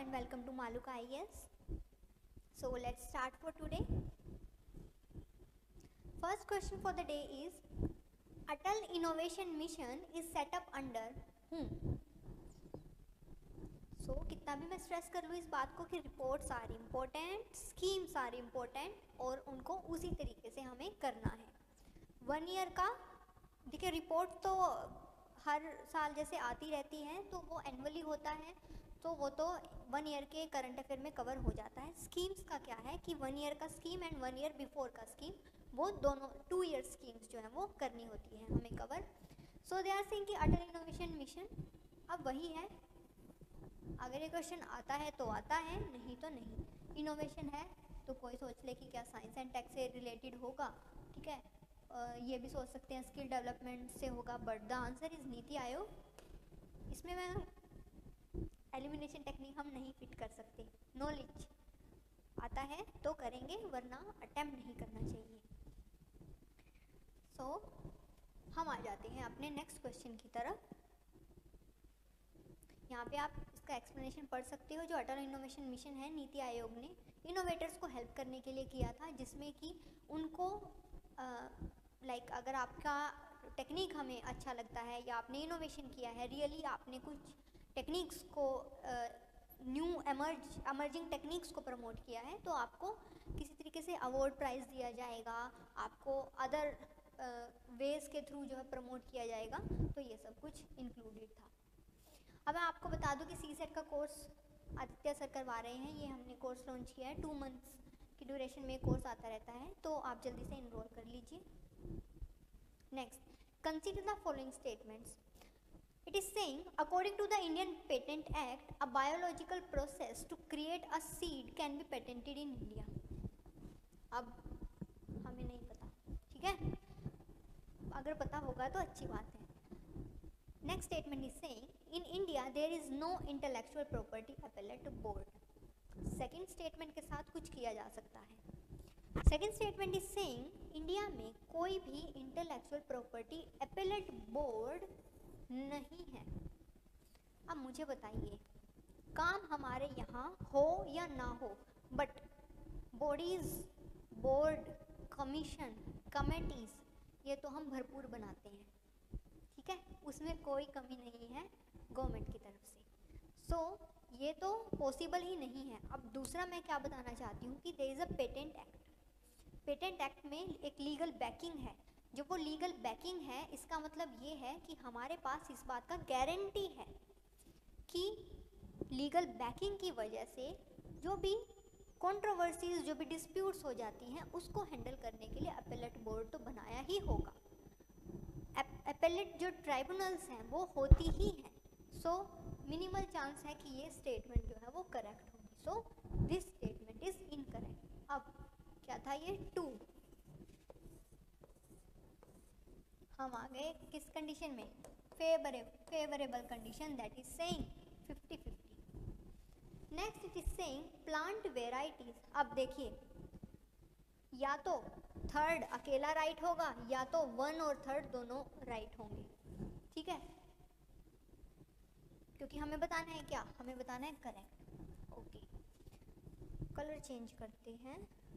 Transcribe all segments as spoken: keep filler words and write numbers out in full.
and welcome to Maluka I A S. So let's start for today. First question for the day is Atal Innovation Mission is set up under whom? So कितना भी मैं stress कर लूँ इस बात को कि reports are important, schemes are important और उनको उसी तरीके से हमें करना है. वन ईयर का देखिए रिपोर्ट तो हर साल जैसे आती रहती हैं तो वो एनुअली होता है तो वो तो वन ईयर के करंट अफेयर में कवर हो जाता है. स्कीम्स का क्या है कि वन ईयर का scheme and one year before का स्कीम वो दोनों टू ईयर स्कीम्स जो है वो करनी होती है हमें cover. So they are saying कि अटल इनोवेशन मिशन अब वही है. अगर ये क्वेश्चन आता है तो आता है, नहीं तो नहीं. इनोवेशन है तो कोई सोच ले कि क्या साइंस एंड टेक से रिलेटेड होगा, ठीक है. uh, ये भी सोच सकते हैं स्किल डेवलपमेंट से होगा, but the answer is NITI आयोग. इसमें मैं एलिमिनेशन टेक्निक हम नहीं फिट कर सकते. नॉलेज आता है तो करेंगे वरना अटेम्प्ट नहीं करना चाहिए. सो so, हम आ जाते हैं अपने नेक्स्ट क्वेश्चन की तरफ. यहाँ पे आप इसका एक्सप्लेनेशन पढ़ सकते हो. जो अटल इनोवेशन मिशन है नीति आयोग ने इनोवेटर्स को हेल्प करने के लिए किया था, जिसमें कि उनको लाइक like, अगर आपका टेक्निक हमें अच्छा लगता है या आपने इनोवेशन किया है, रियली आपने कुछ टेक्निक्स को न्यू एमर्ज एमर्जिंग टेक्निक्स को प्रमोट किया है तो आपको किसी तरीके से अवार्ड प्राइज़ दिया जाएगा, आपको अदर वेज के थ्रू जो है प्रमोट किया जाएगा. तो ये सब कुछ इंक्लूडेड था. अब मैं आपको बता दूं कि सी सेट का कोर्स आदित्य सर करवा रहे हैं. ये हमने कोर्स लॉन्च किया है. टू मंथ्स की ड्यूरेशन में कोर्स आता रहता है तो आप जल्दी से इनरोल कर लीजिए. Next, consider the following statements. It is saying, according to the Indian Patent Act, a biological process to create a seed can be patented in India. अब हमें नहीं पता, ठीक है. अगर पता होगा तो अच्छी बात है. Next statement is saying, in India there is no intellectual property appellate board. Second statement के साथ कुछ किया जा सकता है. Second statement is saying, India में कोई भी intellectual property appellate board नहीं है. अब मुझे बताइए काम हमारे यहाँ हो या ना हो, but bodies, board, commission, committees ये तो हम भरपूर बनाते हैं, ठीक है. उसमें कोई कमी नहीं है गवर्नमेंट की तरफ से. सो so, ये तो पॉसिबल ही नहीं है. अब दूसरा मैं क्या बताना चाहती हूँ कि there is a patent act. Patent act में एक लीगल बैकिंग है. जो वो लीगल बैकिंग है इसका मतलब ये है कि हमारे पास इस बात का गारंटी है कि लीगल बैकिंग की वजह से जो भी कंट्रोवर्सीज, जो भी डिस्प्यूट्स हो जाती हैं उसको हैंडल करने के लिए अपेलेट बोर्ड तो बनाया ही होगा. अपेलेट जो ट्राइब्यूनल्स हैं वो होती ही हैं. सो मिनिमल चांस है कि ये स्टेटमेंट जो है वो करेक्ट होगी. So this statement is incorrect. अब क्या था ये टू. हम आ गए किस कंडीशन में? Favourable favourable condition, that is saying fifty fifty. Next it is saying plant varieties. अब देखिए या तो थर्ड अकेला राइट होगा या तो वन और थर्ड दोनों राइट होंगे, ठीक है. क्योंकि हमें बताना है क्या? हमें बताना है करेक्ट. ओके, कलर चेंज करते हैं.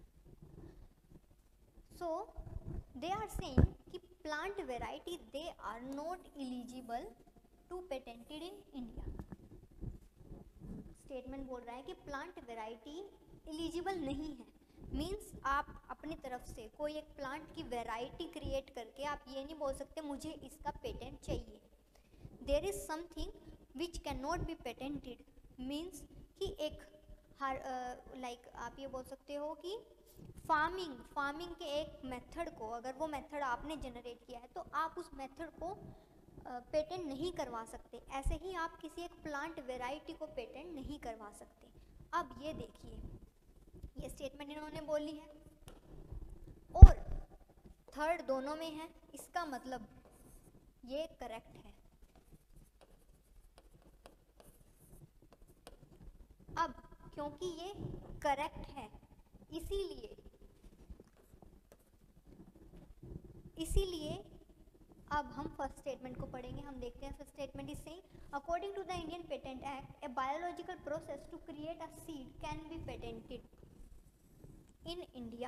सो दे आर सेइंग कि plant variety they are not eligible to patented in India. Statement बोल रहा है कि प्लांट वेराइटी एलिजिबल नहीं है. मीन्स आप अपनी तरफ से कोई एक प्लांट की वेराइटी क्रिएट करके आप ये नहीं बोल सकते मुझे इसका पेटेंट चाहिए. There is something which can not be patented. Means कि एक हर लाइक uh, like आप ये बोल सकते हो कि फार्मिंग फार्मिंग के एक मेथड को अगर वो मेथड आपने जनरेट किया है तो आप उस मेथड को पेटेंट नहीं करवा सकते. ऐसे ही आप किसी एक प्लांट वेराइटी को पेटेंट नहीं करवा सकते. अब ये देखिए ये स्टेटमेंट इन्होंने बोली है और थर्ड दोनों में है. इसका मतलब ये करेक्ट है. अब क्योंकि ये करेक्ट है इसीलिए इसीलिए अब हम फर्स्ट स्टेटमेंट को पढ़ेंगे। हम देखते हैं first statement is saying according to the Indian patent act a biological process to create a seed can be patented in India.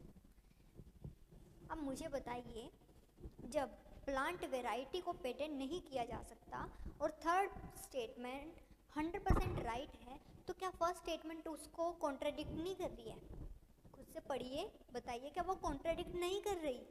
अब मुझे बताइए, जब प्लांट वेराइटी को पेटेंट नहीं किया जा सकता और third statement hundred percent right है, तो क्या फर्स्ट स्टेटमेंट उसको कॉन्ट्राडिक्ट नहीं कर रही है? खुद से पढ़िए, बताइए क्या वो कॉन्ट्राडिक्ट नहीं कर रही?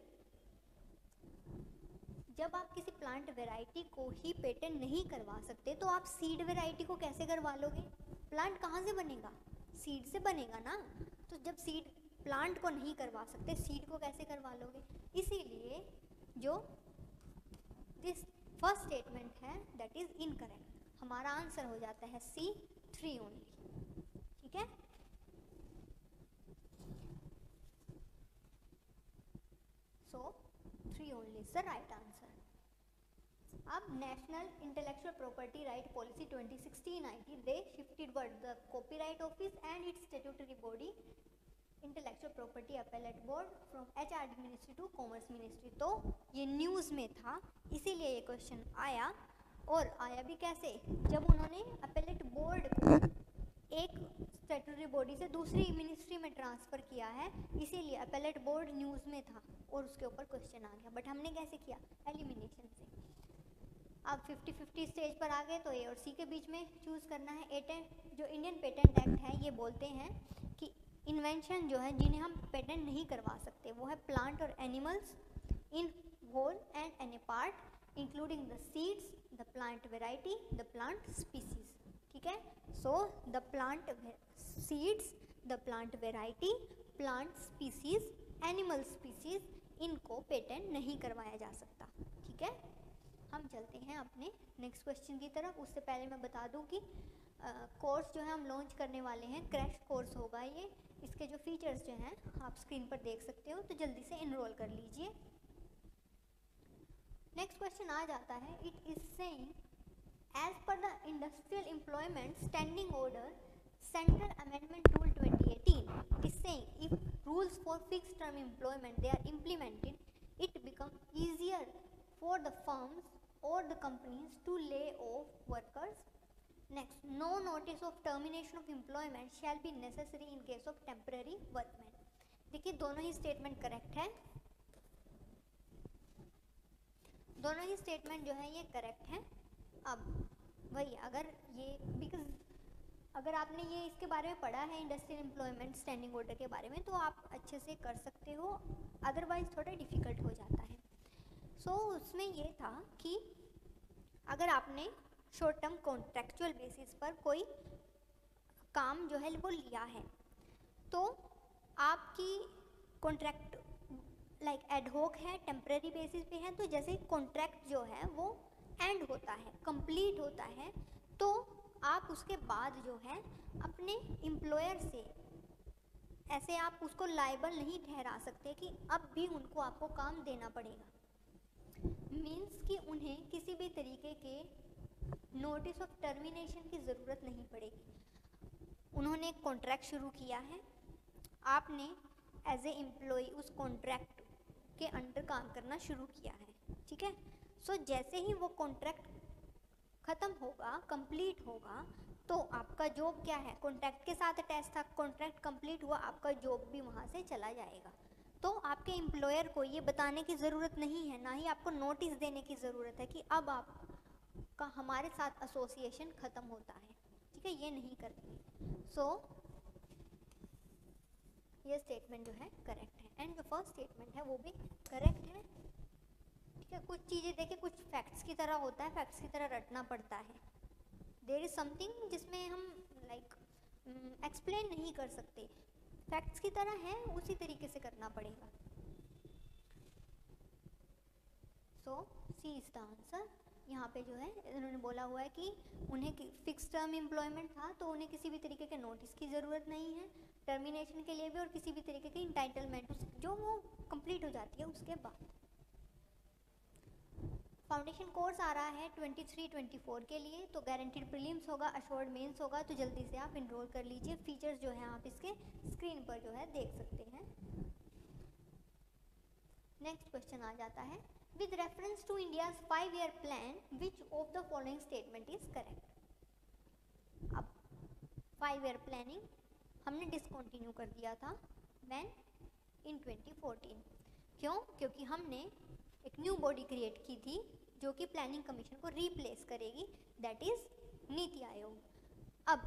जब आप किसी प्लांट वेराइटी को ही पेटेंट नहीं करवा सकते तो आप सीड वेराइटी को कैसे करवा लोगे? प्लांट कहाँ से बनेगा? सीड से बनेगा ना। तो जब सीड प्लांट को नहीं करवा सकते, सीड को कैसे करवा लोगे? इसीलिए जो दिस फर्स्ट स्टेटमेंट है दैट इज इनकरेक्ट। हमारा आंसर हो जाता है सी थ्री ओनली। ठीक है, so three only is the right answer. अब national intellectual property right policy twenty sixteen आई थी, they shifted word the copyright office and its statutory body intellectual property appellate board from HRD ministry to commerce ministry. तो ये news में था, इसीलिए ये question आया। और आया भी कैसे? जब उन्होंने अपीलेट बोर्ड को एक स्टैट्यूटरी बॉडी से दूसरी मिनिस्ट्री में ट्रांसफ़र किया है, इसीलिए अपीलेट बोर्ड न्यूज़ में था और उसके ऊपर क्वेश्चन आ गया। बट हमने कैसे किया? एलिमिनेशन से। अब फिफ्टी फिफ्टी स्टेज पर आ गए तो ए और सी के बीच में चूज़ करना है। एटेंट जो इंडियन पेटेंट एक्ट है ये बोलते हैं कि इन्वेंशन जो है जिन्हें हम पेटेंट नहीं करवा सकते वो है प्लांट और animals in whole and any part including the seeds, the plant variety, the plant species. ठीक है, so the plant seeds, the plant variety, plant species, animal species, इनको पेटेंट नहीं करवाया जा सकता। ठीक है, हम चलते हैं अपने नेक्स्ट क्वेश्चन की तरफ। उससे पहले मैं बता दूं कि कोर्स जो है हम लॉन्च करने वाले हैं, क्रैश कोर्स होगा ये। इसके जो फीचर्स जो हैं आप स्क्रीन पर देख सकते हो, तो जल्दी से इनरोल कर लीजिए। नेक्स्ट क्वेश्चन आ जाता है, it is saying as per the industrial employment standing order central amendment rule twenty eighteen, it is saying if rules for fixed term employment they are implemented, it become easier for the firms or the companies to lay off workers. Next, no notice of termination of employment shall be necessary in case of temporary workmen. देखिए दोनों ही statement correct है, दोनों ही statement जो है ये correct है। अब वही अगर ये बिकॉज अगर आपने ये इसके बारे में पढ़ा है इंडस्ट्रियल एम्प्लॉयमेंट स्टैंडिंग ऑर्डर के बारे में तो आप अच्छे से कर सकते हो, अदरवाइज थोड़ा डिफिकल्ट हो जाता है। सो so, उसमें ये था कि अगर आपने शॉर्ट टर्म कॉन्ट्रैक्चुअल बेसिस पर कोई काम जो है वो लिया है तो आपकी कॉन्ट्रैक्ट लाइक एडहोक है, टेम्परेरी बेसिस पे है, तो जैसे कॉन्ट्रैक्ट जो है वो एंड होता है, कंप्लीट होता है, तो आप उसके बाद जो है अपने एम्प्लॉयर से ऐसे आप उसको लायबल नहीं ठहरा सकते कि अब भी उनको आपको काम देना पड़ेगा। मीन्स कि उन्हें किसी भी तरीके के नोटिस ऑफ टर्मिनेशन की ज़रूरत नहीं पड़ेगी। उन्होंने एक कॉन्ट्रैक्ट शुरू किया है, आपने एज ए एम्प्लॉय उस कॉन्ट्रैक्ट के अंडर काम करना शुरू किया है। ठीक है, सो so, जैसे ही वो कॉन्ट्रैक्ट ख़त्म होगा, कंप्लीट होगा, तो आपका जॉब क्या है, कॉन्ट्रैक्ट के साथ अटैच था, कॉन्ट्रैक्ट कंप्लीट हुआ, आपका जॉब भी वहाँ से चला जाएगा। तो आपके एम्प्लॉयर को ये बताने की ज़रूरत नहीं है, ना ही आपको नोटिस देने की ज़रूरत है कि अब आपका हमारे साथ एसोसिएशन ख़त्म होता है। ठीक है, ये नहीं करेंगे। सो so, ये स्टेटमेंट जो है करेक्ट है एंड जो फर्स्ट स्टेटमेंट है वो भी करेक्ट है। ठीक है, कुछ चीज़ें देखिए कुछ फैक्ट्स की तरह होता है, फैक्ट्स की तरह रटना पड़ता है। देयर इज़ समथिंग जिसमें हम लाइक एक्सप्लेन नहीं कर सकते, फैक्ट्स की तरह है, उसी तरीके से करना पड़ेगा। So C is the answer. यहाँ पे जो है इन्होंने बोला हुआ है कि उन्हें फिक्स टर्म एम्प्लॉयमेंट था तो उन्हें किसी भी तरीके के नोटिस की ज़रूरत नहीं है, टर्मिनेशन के लिए भी और किसी भी तरीके की इंटाइटलमेंट जो वो कंप्लीट हो जाती है उसके बाद। फाउंडेशन कोर्स आ रहा है ट्वेंटी थ्री ट्वेंटी फोर के लिए, तो गारंटीड प्रीलिम्स होगा, अश्योर्ड मेंस होगा, तो जल्दी से आप इनरोल कर लीजिए। फीचर्स जो हैं आप इसके स्क्रीन पर जो है देख सकते हैं। नेक्स्ट क्वेश्चन आ जाता है, with reference to India's five year plan, which of the following statement is correct? अब फाइव ईयर प्लानिंग हमने डिसकंटिन्यू कर दिया था व्हेन इन ट्वेंटी फोर्टीन। क्यों? क्योंकि हमने एक न्यू बॉडी क्रिएट की थी जो कि प्लानिंग कमीशन को रिप्लेस करेगी, दैट इज नीति आयोग। अब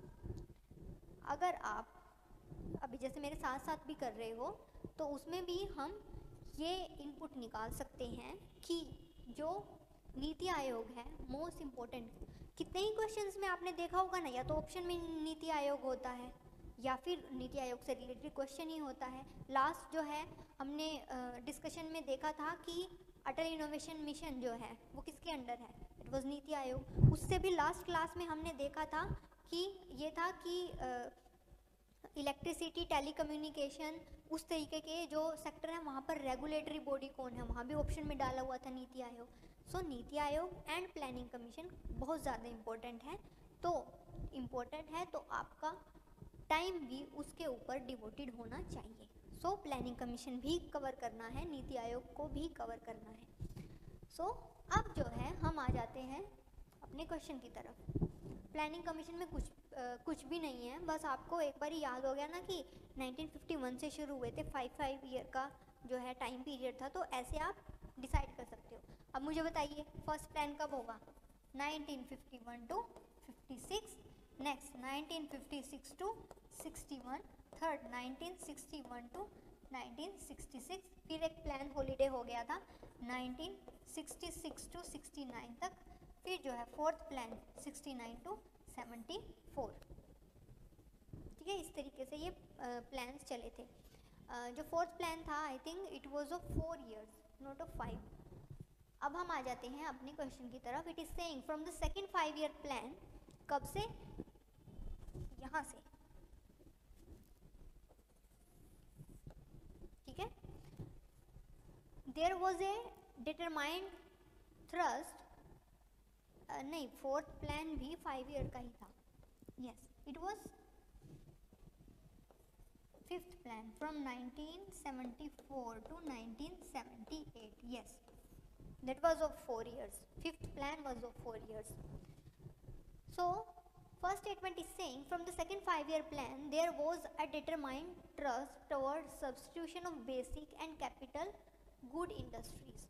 अगर आप अभी जैसे मेरे साथ साथ भी कर रहे हो तो उसमें भी हम ये इनपुट निकाल सकते हैं कि जो नीति आयोग है मोस्ट इम्पोर्टेंट, कितने ही क्वेश्चंस में आपने देखा होगा ना, या तो ऑप्शन में नीति आयोग होता है या फिर नीति आयोग से रिलेटेड क्वेश्चन ही होता है। लास्ट जो है हमने डिस्कशन uh, में देखा था कि अटल इनोवेशन मिशन जो है वो किसके अंडर है, इट वाज नीति आयोग। उससे भी लास्ट क्लास में हमने देखा था कि ये था कि इलेक्ट्रिसिटी uh, टेलीकम्युनिकेशन उस तरीके के जो सेक्टर है वहाँ पर रेगुलेटरी बॉडी कौन है, वहाँ भी ऑप्शन में डाला हुआ था नीति आयोग। सो so, NITI Aayog and planning commission बहुत ज़्यादा इम्पोर्टेंट है। तो इम्पोर्टेंट है तो आपका टाइम भी उसके ऊपर डिवोटेड होना चाहिए। सो so, प्लानिंग कमीशन भी कवर करना है, नीति आयोग को भी कवर करना है। सो so, अब जो है हम आ जाते हैं अपने क्वेश्चन की तरफ। प्लानिंग कमीशन में कुछ आ, कुछ भी नहीं है, बस आपको एक बार ही याद हो गया ना कि नाइनटीन फिफ्टी वन से शुरू हुए थे, फाइव फाइव ईयर का जो है टाइम पीरियड था, तो ऐसे आप डिसाइड कर सकते हो। अब मुझे बताइए फर्स्ट प्लान कब होगा, nineteen fifty one to fifty six, next nineteen fifty six to sixty one, third nineteen sixty one to nineteen sixty six, फिर एक प्लान हॉलीडे हो गया था nineteen sixty six to sixty nine तक, फिर जो है fourth plan sixty nine to seventy four. ठीक है, इस तरीके से ये प्लान्स uh, चले थे। uh, जो फोर्थ प्लान था I think it was of four years not of five. अब हम आ जाते हैं अपने क्वेश्चन की तरफ। It is saying from the second five year plan, कब से, यहाँ से, ठीक है। There was a determined thrust, नहीं फोर्थ प्लान भी फाइव ईयर का ही था, yes it was fifth plan from nineteen seventy four to nineteen seventy eight, yes that was of four years. Fifth plan was of four years. So first statement is saying from the second five year plan there was a determined thrust towards substitution of basic and capital good industries.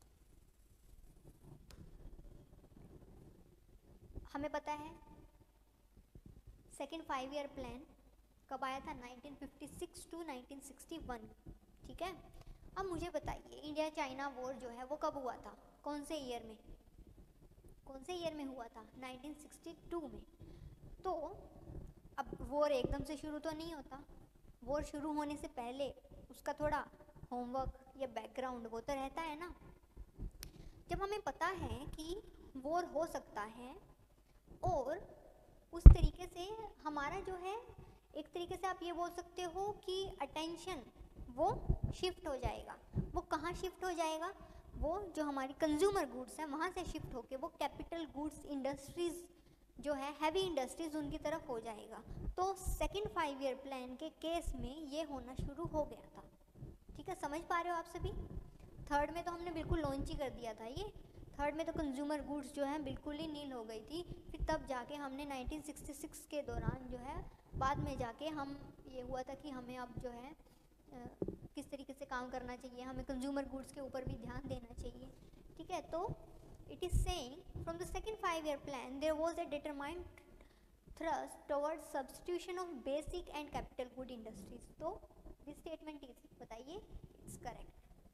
हमें पता है second five year plan कब आया था, nineteen fifty six to nineteen sixty one, ठीक है। अब मुझे बताइए इंडिया चाइना वॉर जो है वो कब हुआ था, कौन से ईयर में, कौन से ईयर में हुआ था, नाइनटीन सिक्सटी टू में। तो अब वॉर एकदम से शुरू तो नहीं होता, वॉर शुरू होने से पहले उसका थोड़ा होमवर्क या बैकग्राउंड वो तो रहता है ना। जब हमें पता है कि वॉर हो सकता है और उस तरीके से हमारा जो है एक तरीके से आप ये बोल सकते हो कि अटेंशन वो शिफ्ट हो जाएगा। वो कहाँ शिफ्ट हो जाएगा, वो जो हमारी कंज्यूमर गुड्स हैं वहाँ से शिफ्ट होके वो कैपिटल गुड्स इंडस्ट्रीज़ जो है हैवी इंडस्ट्रीज़ उनकी तरफ हो जाएगा। तो सेकंड फाइव ईयर प्लान के केस में ये होना शुरू हो गया था। ठीक है, समझ पा रहे हो आप सभी। थर्ड में तो हमने बिल्कुल लॉन्च ही कर दिया था, ये थर्ड में तो कंज्यूमर गुड्स जो है बिल्कुल ही नील हो गई थी। फिर तब जाके हमने नाइनटीन सिक्सटी सिक्स के दौरान जो है बाद में जाके हम ये हुआ था कि हमें अब जो है किस तरीके से काम करना चाहिए, हमें कंज्यूमर गुड्स के ऊपर भी ध्यान देना चाहिए। ठीक है, तो it is saying from the second five year plan there was a determined thrust towards substitution of basic and capital good industries. तो दिस स्टेटमेंट इज, बताइए इट्स करेक्ट।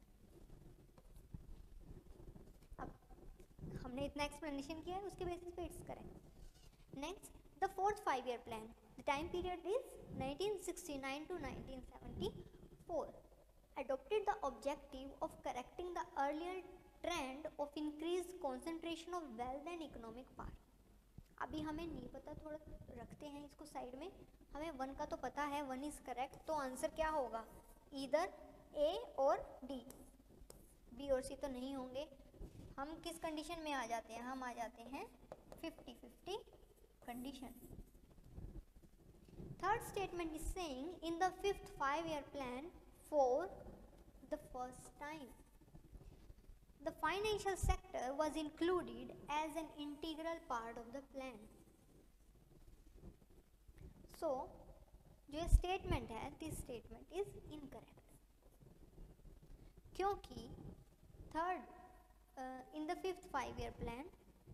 अब हमने इतना एक्सप्लेनेशन किया है, उसके बेसिस पे it's correct. Next, the fourth five year plan, the time period is nineteen sixty nine to nineteen seventy four, adopted the objective of correcting the earlier trend of increased concentration of wealth and economic power। अभी हमें नहीं पता, थोड़ा रखते हैं इसको side में। हमें वन का तो पता है, वन इज करेक्ट, तो आंसर क्या होगा, इधर ए और डी, बी और सी तो नहीं होंगे। हम किस कंडीशन में आ जाते हैं, हम आ जाते हैं fifty fifty condition. Third statement is saying in the fifth five year plan for the first time the financial sector was included as an integral part of the plan. So जो statement है, this statement is incorrect, क्योंकि third in the fifth five year plan,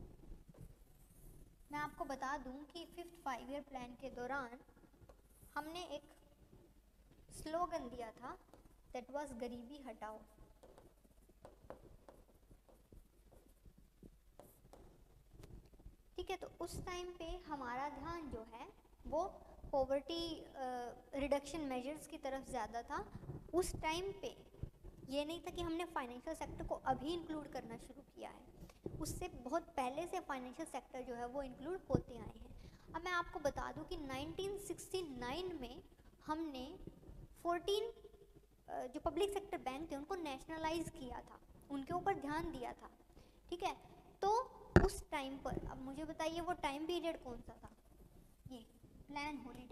मैं आपको बता दूं कि fifth five year plan के दौरान हमने एक स्लोगन दिया था, दैट वाज गरीबी हटाओ। ठीक है, तो उस टाइम पे हमारा ध्यान जो है वो पॉवर्टी रिडक्शन मेजर्स की तरफ ज़्यादा था। उस टाइम पे ये नहीं था कि हमने फाइनेंशियल सेक्टर को अभी इंक्लूड करना शुरू किया है, उससे बहुत पहले से फाइनेंशियल सेक्टर जो है वो इंक्लूड होते आए हैं। अब मैं आपको बता दूं कि नाइनटीन सिक्सटी नाइन में हमने फोर्टीन जो पब्लिक सेक्टर बैंक थे उनको नेशनलाइज किया था, उनके ऊपर ध्यान दिया था। ठीक है, तो उस टाइम पर, अब मुझे बताइए वो टाइम पीरियड कौन सा था? ये प्लान हॉलीडे।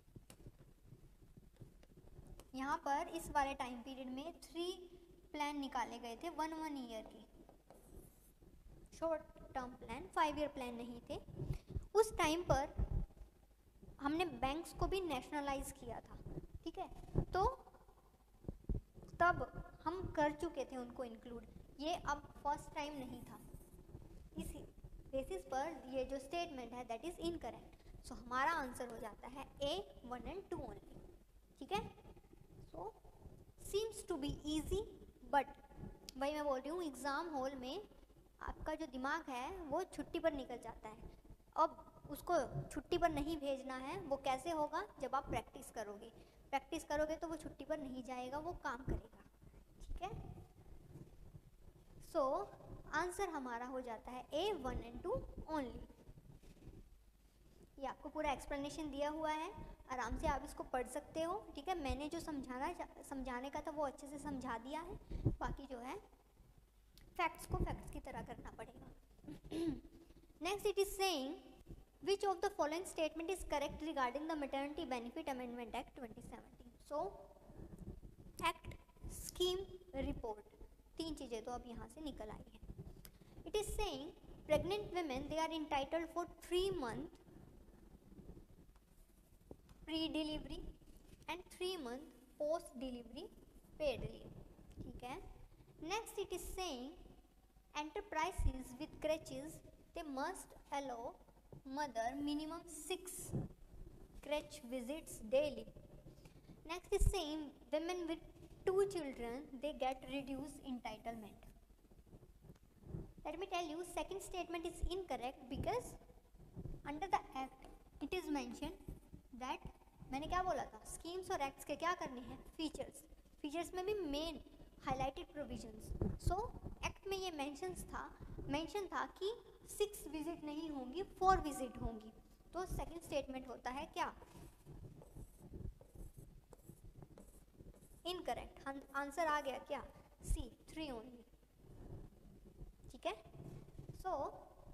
यहाँ पर इस वाले टाइम पीरियड में थ्री प्लान निकाले गए थे, वन वन ईयर की, short term plan, five year plan नहीं थे। उस टाइम पर हमने बैंक्स को भी नेशनलाइज किया था। ठीक है, तो तब हम कर चुके थे उनको इंक्लूड, ये अब फर्स्ट टाइम नहीं था। इसी बेसिस पर ये जो स्टेटमेंट है दैट इज इनकरेक्ट। सो हमारा आंसर हो जाता है A, one and two only. ठीक है, so seems to be easy, but भाई मैं बोल रही हूँ एग्ज़ाम हॉल में आपका जो दिमाग है वो छुट्टी पर निकल जाता है। अब उसको छुट्टी पर नहीं भेजना है, वो कैसे होगा? जब आप प्रैक्टिस करोगे, प्रैक्टिस करोगे तो वो छुट्टी पर नहीं जाएगा, वो काम करेगा। ठीक है, सो आंसर हमारा हो जाता है A, one and two only. ये आपको पूरा एक्सप्लेनेशन दिया हुआ है, आराम से आप इसको पढ़ सकते हो। ठीक है, मैंने जो समझाना समझाने का था वो अच्छे से समझा दिया है, बाकी जो है फैक्ट्स को फैक्ट्स की तरह करना पड़ेगा। Next it is saying which of the following statement is correct regarding the maternity benefit amendment act twenty seventeen? so act, scheme, report, तीन चीजें तो अब यहाँ से निकल आई है। it is saying pregnant women they are entitled for three month pre-delivery and three month post-delivery paid leave. ठीक है, next it is saying enterprises with crèches they must allow mother minimum six crèche visits daily. Next is saying women with two children they get reduced entitlement. Let me tell you, second statement is incorrect because under the act it is mentioned that, मैंने क्या बोला था, schemes और acts के क्या करने हैं? Features. Features में भी main highlighted provisions. So act में ये मेंशंस था मेंशन था कि सिक्स विजिट नहीं होंगी, फोर विजिट होंगी। तो सेकंड स्टेटमेंट होता है क्या? इनकरेक्ट। आंसर आ गया क्या? C, three only. ठीक है, सो so,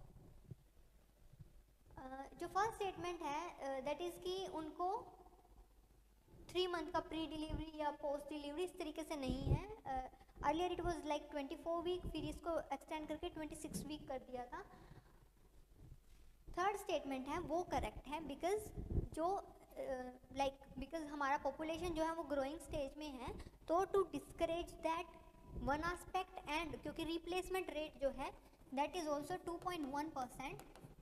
uh, जो फर्स्ट स्टेटमेंट है दैट uh, इज कि उनको थ्री मंथ का प्री डिलीवरी या पोस्ट डिलीवरी इस तरीके से नहीं है। Earlier it was like twenty four week, फिर इसको एक्सटेंड करके ट्वेंटी सिक्स वीक कर दिया था। थर्ड स्टेटमेंट है वो करेक्ट है बिकॉज जो लाइक uh, बिकॉज like, हमारा पॉपुलेशन जो है वो ग्रोइंग स्टेज में है, तो to discourage that one aspect and क्योंकि रिप्लेसमेंट रेट जो है that is also two point one percent.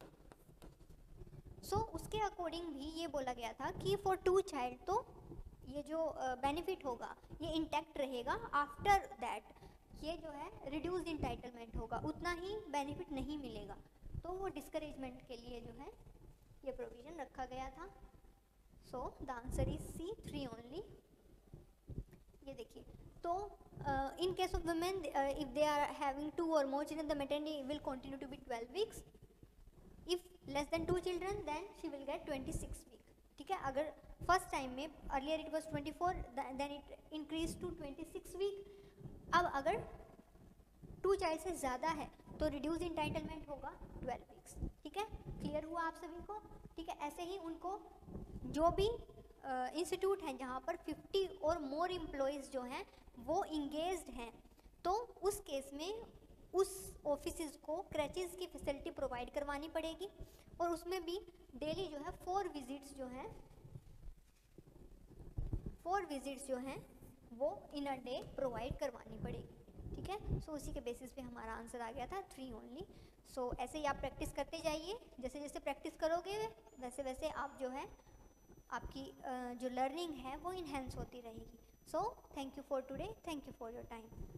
So उसके अकॉर्डिंग भी ये बोला गया था कि फॉर टू चाइल्ड तो ये जो बेनिफिट uh, होगा ये इंटैक्ट रहेगा। आफ्टर दैट ये जो है रिड्यूस्ड इंटाइटलमेंट होगा, उतना ही बेनिफिट नहीं मिलेगा। तो वो डिस्करेजमेंट के लिए जो है ये प्रोविजन रखा गया था। So the answer is C, three only. ये देखिए, तो in case of women if they are having two और more children the maternity will continue to be twelve weeks. If less than two children then she will get twenty six week. ठीक है, अगर first time में earlier it was twenty four then it increase to twenty six week. अब अगर two child से ज़्यादा है तो रिड्यूस इंटाइटलमेंट होगा ट्वेल्व वीक्स। ठीक है, क्लियर हुआ आप सभी को? ठीक है, ऐसे ही उनको जो भी इंस्टीट्यूट uh, हैं जहाँ पर फिफ्टी और मोर एम्प्लॉयज़ जो हैं वो इंगेज्ड हैं, तो उस केस में उस ऑफिसेज को क्रैचेस की फैसिलिटी प्रोवाइड करवानी पड़ेगी, और उसमें भी डेली जो है फोर विजिट्स जो हैं फोर विजिट्स जो हैं वो इन अ डे प्रोवाइड करवानी पड़ेगी, ठीक है। सो so, उसी के बेसिस पे हमारा आंसर आ गया था थ्री ओनली। सो ऐसे ही आप प्रैक्टिस करते जाइए, जैसे जैसे प्रैक्टिस करोगे वैसे वैसे आप जो है आपकी जो लर्निंग है वो इन्हेंस होती रहेगी। So thank you for today, thank you for your time.